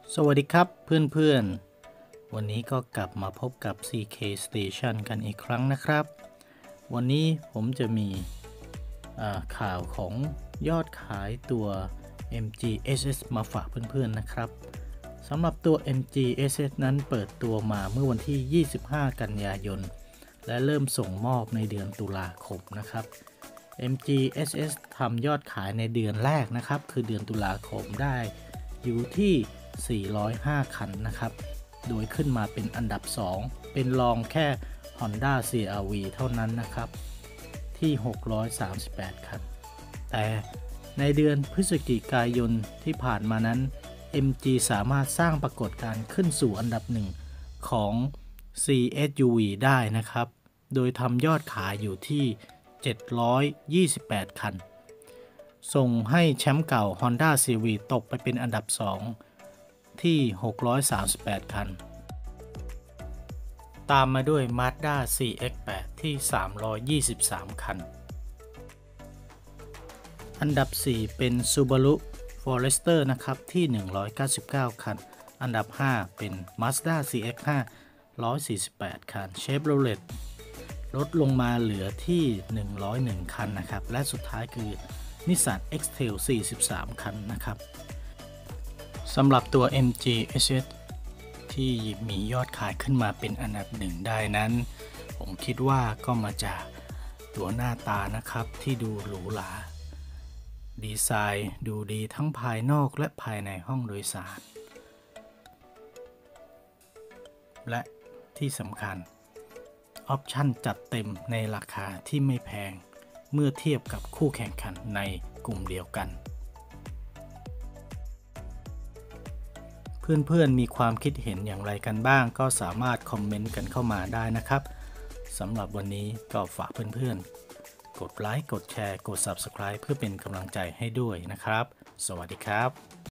สวัสดีครับเพื่อนๆวันนี้ก็กลับมาพบกับ CK Station กันอีกครั้งนะครับวันนี้ผมจะมีข่าวของยอดขายตัว MGSS มาฝากเพื่อนๆนะครับสำหรับตัว MGSS นั้นเปิดตัวมาเมื่อวันที่ 25 กันยายนและเริ่มส่งมอบในเดือนตุลาคมนะครับ MGSS ทำยอดขายในเดือนแรกนะครับคือเดือนตุลาคมได้อยู่ที่405 คันนะครับโดยขึ้นมาเป็นอันดับ 2 เป็นรองแค่ Honda CR-V เท่านั้นนะครับที่638 คันแต่ในเดือนพฤศจิกายนที่ผ่านมานั้น MG สามารถสร้างปรากฏการณ์ขึ้นสู่อันดับหนึ่งของ CSUV ได้นะครับโดยทำยอดขายอยู่ที่728 คันส่งให้แชมป์เก่า Honda CR-V ตกไปเป็นอันดับ 2 ที่638 คันตามมาด้วย Mazda CX-8 ที่323 คันอันดับ 4 เป็น Subaru Forester นะครับที่199 คันอันดับ 5 เป็น Mazda CX-5 148 คัน Chevrolet ลดลงมาเหลือที่101 คันนะครับและสุดท้ายคือ Nissan X-Trail 43 คันนะครับสำหรับตัว MGSS ที่มียอดขายขึ้นมาเป็นอันดับหนึ่งได้นั้นผมคิดว่าก็มาจากตัวหน้าตานะครับที่ดูหรูหราดีไซน์ดูดีทั้งภายนอกและภายในห้องโดยสารและที่สำคัญออปชั่นจัดเต็มในราคาที่ไม่แพงเมื่อเทียบกับคู่แข่งขันในกลุ่มเดียวกันเพื่อนๆมีความคิดเห็นอย่างไรกันบ้างก็สามารถคอมเมนต์กันเข้ามาได้นะครับสำหรับวันนี้ก็ฝากเพื่อนๆกดไลค์กดแชร์กด Subscribe เพื่อเป็นกำลังใจให้ด้วยนะครับสวัสดีครับ